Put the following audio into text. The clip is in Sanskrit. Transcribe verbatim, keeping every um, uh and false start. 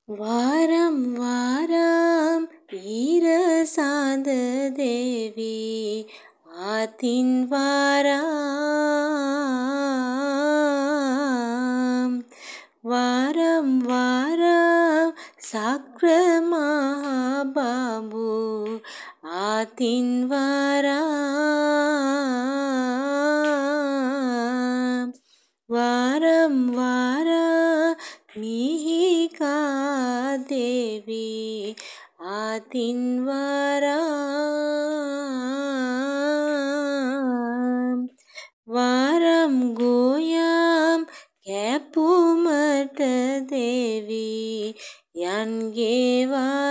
वारं वारं ईरसान्द देवी आतिन वारां वारं वारं साक्रमहाबाबु आतिन वारां वारं वारं मिहिका देवी आतिन वारां वारं गोयां केपुमट देवी यन्गे